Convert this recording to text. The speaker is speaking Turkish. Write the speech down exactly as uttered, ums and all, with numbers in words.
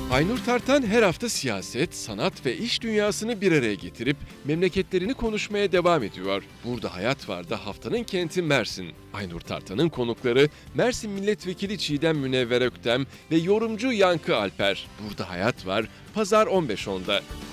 Aynur Tartan her hafta siyaset, sanat ve iş dünyasını bir araya getirip memleketlerini konuşmaya devam ediyor. Burada Hayat Var'da haftanın kenti Mersin. Aynur Tartan'ın konukları Mersin Milletvekili Çiğdem Münevver Öktem ve yorumcu Yankı Alper. Burada Hayat Var, Pazar on beş onda.